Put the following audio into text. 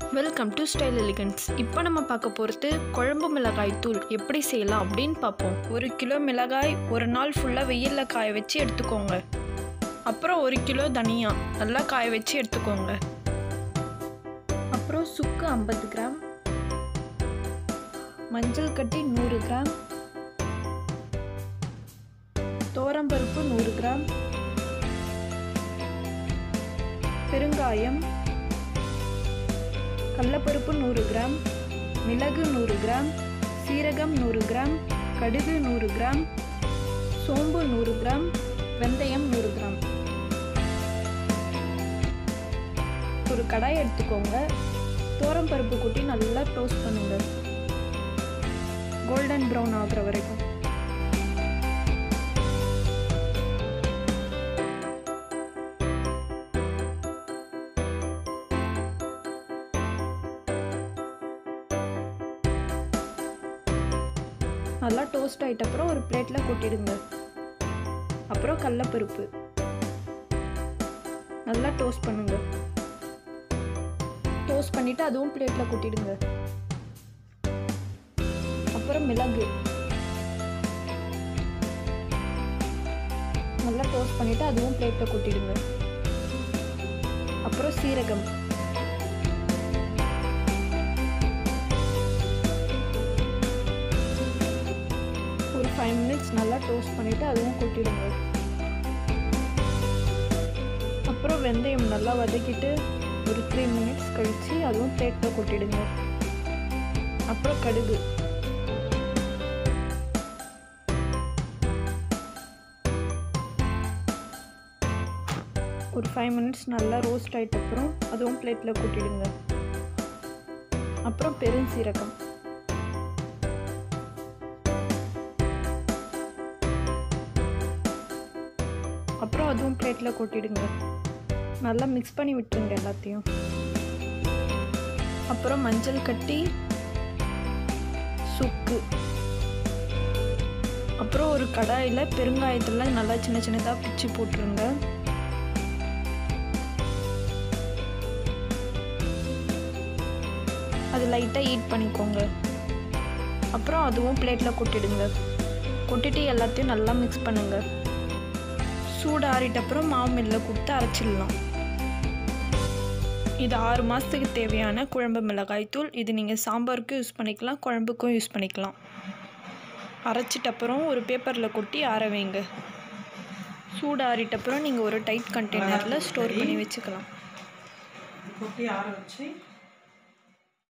Welcome to style elegance. இப்போ நம்ம பார்க்க போகிறது குழம்பு மிளகாய் தூள் எப்படி செய்யலாம் அப்படின்னு பார்ப்போம். 1 கிலோ மிளகாய் ஒரு நாள் ஃபுல்லாக வெயிலில் காய வச்சு எடுத்துக்கோங்க. அப்புறம் 1 கிலோ தனியா நல்லா காய வச்சு எடுத்துக்கோங்க. அப்புறம் சுக்கு 50 கிராம், மஞ்சள் கட்டி 100 கிராம், தோரம்பருப்பு 100 கிராம், பெருங்காயம், கடலைப்பருப்பு 100 கிராம், மிளகு 100 கிராம், சீரகம் 100 கிராம், கடுகு 100 கிராம், சோம்பு 100 கிராம், வெந்தயம் 100 கிராம். ஒரு கடாய் எடுத்துக்கோங்க. தோரம்பருப்பு கொட்டி நல்லா டோஸ்ட் பண்ணுங்க, கோல்டன் ப்ரௌன் ஆகிற வரைக்கும். நல்லா டோஸ்ட் ஆகிட்ட அப்புறம் ஒரு பிளேட்டில் கொட்டிடுங்க. அப்புறம் கடலைப்பருப்பு நல்லா டோஸ்ட் பண்ணுங்க. டோஸ்ட் பண்ணிவிட்டு அதுவும் பிளேட்டில் கொட்டிடுங்க. அப்புறம் மிளகு நல்லா டோஸ்ட் பண்ணிவிட்டு அதுவும் பிளேட்டில் கொட்டிடுங்க. அப்புறம் சீரகம், ஒரு 5 மினிட்ஸ் நல்லா டோஸ்ட் பண்ணிவிட்டு அதுவும் கொட்டிடுங்க. அப்புறம் வெந்தயம் நல்லா வதக்கிட்டு ஒரு 3 மினிட்ஸ் கழித்து அதுவும் பிளேட்டில் கொட்டிடுங்க. அப்புறம் கடுகு, ஒரு 5 மினிட்ஸ் நல்லா ரோஸ்ட் ஆகிட்ட அப்புறம் அதுவும் பிளேட்டில் கொட்டிடுங்க. அப்புறம் பெருஞ்சீரகம், அப்புறம் அதுவும் பிளேட்டில் கொட்டிடுங்க. நல்லா மிக்ஸ் பண்ணி விட்டுருங்க எல்லாத்தையும். அப்புறம் மஞ்சள் கட்டி, சுக்கு, அப்புறம் ஒரு கடாயில் பெருங்காயத்தில் நல்லா சின்ன சின்னதாக பிச்சு போட்டுருங்க. அது லைட்டாக ஹீட் பண்ணிக்கோங்க. அப்புறம் அதுவும் பிளேட்டில் கொட்டிடுங்க. கொட்டிட்டு எல்லாத்தையும் நல்லா மிக்ஸ் பண்ணுங்கள். சூடு ஆறிட்ட அப்புறம் மாவு மில்லில் கொடுத்து அரைச்சிடலாம். இது 6 மாதத்துக்கு தேவையான குழம்பு மிளகாய் தூள். இது நீங்கள் சாம்பாருக்கும் யூஸ் பண்ணிக்கலாம், குழம்புக்கும் யூஸ் பண்ணிக்கலாம். அரைச்சிட்ட அப்புறம் ஒரு பேப்பரில் கொட்டி ஆற வைங்க. சூடு ஆறிட்ட அப்புறம் நீங்கள் ஒரு டைட் கண்டெய்னரில் ஸ்டோர் பண்ணி வச்சுக்கலாம். கொட்டி ஆற வச்சு